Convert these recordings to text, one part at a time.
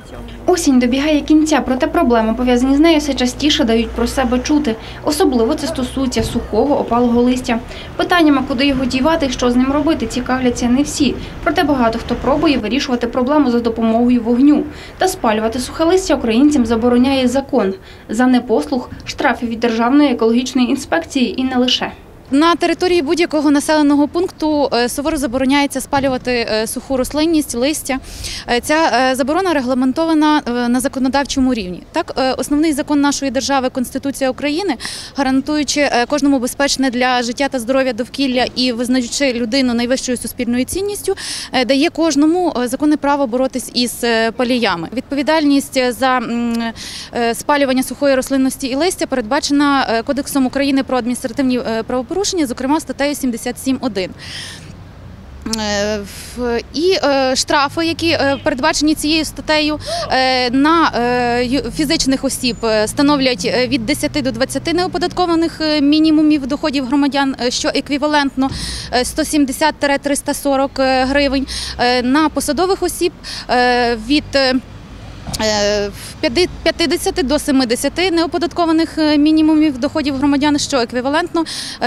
Осінь добігає кінця, проте проблеми, пов'язані з нею, все частіше дають про себе чути. Особливо це стосується сухого, опалого листя. Питаннями, куди його дівати і що з ним робити, цікавляться не всі. Проте багато хто пробує вирішувати проблему за допомогою вогню. Та спалювати сухе листя українцям забороняє закон. За непослух – штрафи від Державної екологічної інспекції і не лише. На території будь-якого населеного пункту суворо забороняється спалювати суху рослинність, листя. Ця заборона регламентована на законодавчому рівні. Так, основний закон нашої держави – Конституція України, гарантуючи кожному безпечне для життя та здоров'я довкілля і визнаючи людину найвищою суспільною цінністю, дає кожному законне право боротись із паліями. Відповідальність за спалювання сухої рослинності і листя передбачена Кодексом України про адміністративні правопорушення, зокрема статтею 77.1. І штрафи, які передбачені цією статтею, на фізичних осіб становлять від 10 до 20 неоподаткованих мінімумів доходів громадян, що еквівалентно 170-340 гривень, на посадових осіб від 50 до 70 неоподаткованих мінімумів доходів громадян, що еквівалентно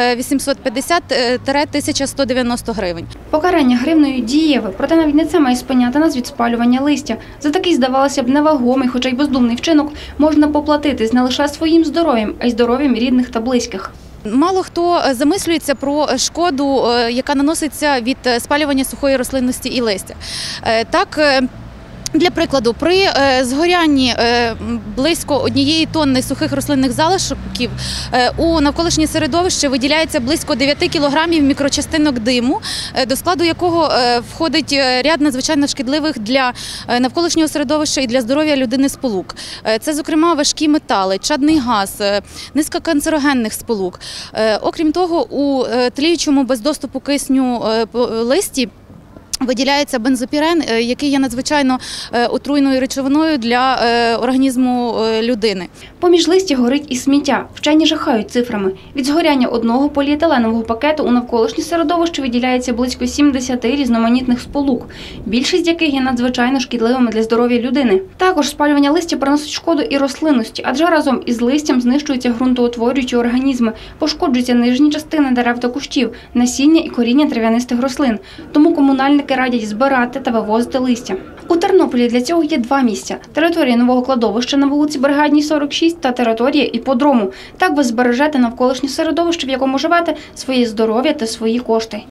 850-1190 гривень. Покарання гривнею дієве, проте навіть не це має спиняти нас від спалювання листя. За такий, здавалося б, невагомий, хоча й бездумний вчинок можна поплатитись не лише своїм здоров'ям, а й здоров'ям рідних та близьких. Мало хто замислюється про шкоду, яка наноситься від спалювання сухої рослинності і листя. Так, для прикладу, при згорянні близько 1 тонни сухих рослинних залишків у навколишнє середовище виділяється близько 9 кілограмів мікрочастинок диму, до складу якого входить ряд надзвичайно шкідливих для навколишнього середовища і для здоров'я людини сполук. Це, зокрема, важкі метали, чадний газ, низка канцерогенних сполук. Окрім того, у тліючому без доступу кисню листі виділяється бензопірен, який є надзвичайно отруйною речовиною для організму людини. Поміж листя горить і сміття. Вчені жахають цифрами. Від згоряння одного поліетиленового пакету у навколишнє середовище виділяється близько 70 різноманітних сполук, більшість яких є надзвичайно шкідливими для здоров'я людини. Також спалювання листя приносить шкоду і рослинності, адже разом із листям знищуються ґрунтоутворюючі організми, пошкоджуються нижні частини дерев та кущів, насіння і коріння трав'янистих рослин. Тому комунальники радять збирати та вивозити листя. У Тернополі для цього є 2 місця – територія нового кладовища на вулиці Бригадній, 46 та територія іпподрому. Так ви збережете навколишнє середовище, в якому живете, своє здоров'я та свої кошти.